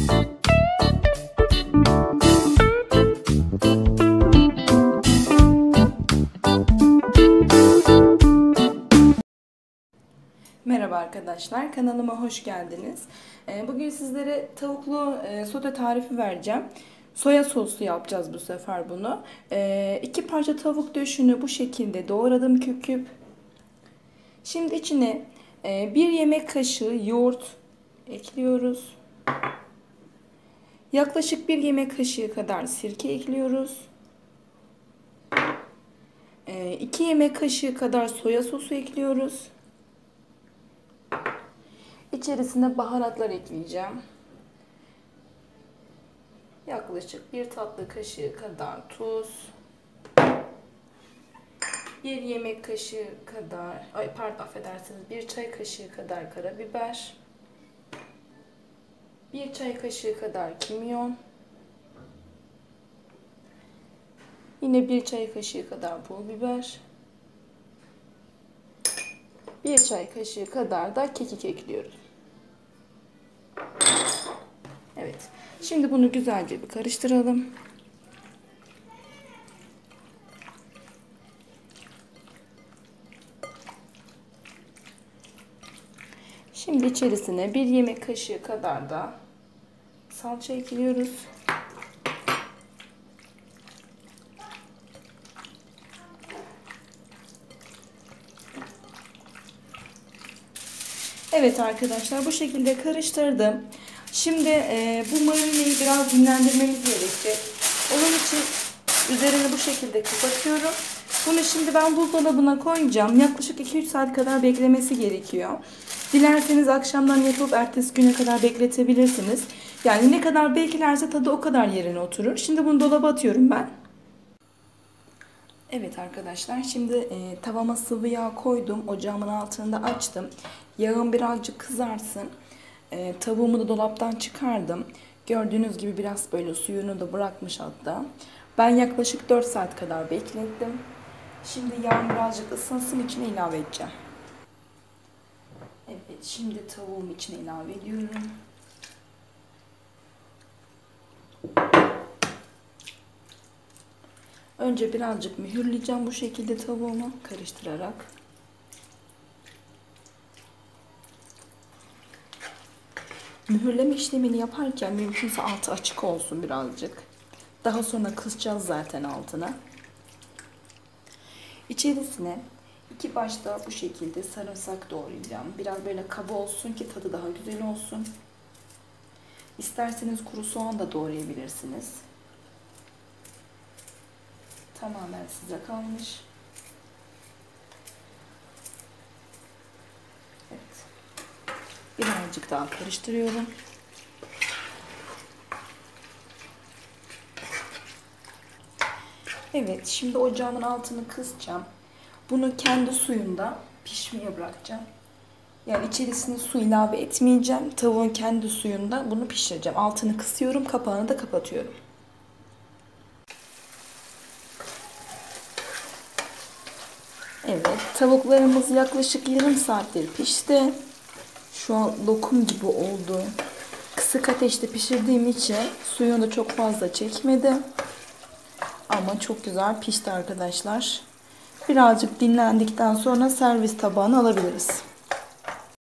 Merhaba arkadaşlar, kanalıma hoş geldiniz. Bugün sizlere tavuklu sote tarifi vereceğim. Soya soslu yapacağız bu sefer bunu. 2 parça tavuk döşünü bu şekilde doğradım küp küp. Şimdi içine 1 yemek kaşığı yoğurt ekliyoruz. Yaklaşık 1 yemek kaşığı kadar sirke ekliyoruz. 2 yemek kaşığı kadar soya sosu ekliyoruz. İçerisine baharatlar ekleyeceğim. Yaklaşık 1 tatlı kaşığı kadar tuz. 1 yemek kaşığı kadar, affedersiniz, 1 çay kaşığı kadar karabiber. 1 çay kaşığı kadar kimyon. Yine 1 çay kaşığı kadar pul biber. 1 çay kaşığı kadar da kekik ekliyoruz. Evet. Şimdi bunu güzelce bir karıştıralım. Şimdi içerisine 1 yemek kaşığı kadar da salça ekliyoruz. Evet arkadaşlar, bu şekilde karıştırdım. Şimdi bu marineyi biraz dinlendirmemiz gerekecek. Onun için üzerini bu şekilde kapatıyorum. Bunu şimdi ben buzdolabına koyacağım. Yaklaşık 2-3 saat kadar beklemesi gerekiyor. Dilerseniz akşamdan yapıp ertesi güne kadar bekletebilirsiniz. Yani ne kadar beklerse tadı o kadar yerine oturur. Şimdi bunu dolaba atıyorum ben. Evet arkadaşlar, şimdi tavama sıvı yağ koydum. Ocağımın altını da açtım. Yağım birazcık kızarsın. Tavuğumu da dolaptan çıkardım. Gördüğünüz gibi biraz böyle suyunu da bırakmış hatta. Ben yaklaşık 4 saat kadar beklettim. Şimdi yağım birazcık ısınsın, içine ilave edeceğim. Evet, şimdi tavuğumu içine ilave ediyorum. Önce birazcık mühürleyeceğim bu şekilde tavuğumu karıştırarak. Mühürleme işlemini yaparken mümkünse altı açık olsun birazcık. Daha sonra kısacağız zaten altına. İçerisine 2 baş da bu şekilde sarımsak doğrayacağım. Biraz böyle kaba olsun ki tadı daha güzel olsun. İsterseniz kuru soğan da doğrayabilirsiniz. Tamamen size kalmış. Evet. Birazcık daha karıştırıyorum. Evet, şimdi ocağımın altını kısacağım. Bunu kendi suyunda pişmeye bırakacağım. Yani içerisine su ilave etmeyeceğim. Tavuğun kendi suyunda bunu pişireceğim. Altını kısıyorum, kapağını da kapatıyorum. Evet, tavuklarımız yaklaşık yarım saattir pişti. Şu an lokum gibi oldu. Kısık ateşte pişirdiğim için suyunu da çok fazla çekmedi. Ama çok güzel pişti arkadaşlar. Birazcık dinlendikten sonra servis tabağına alabiliriz.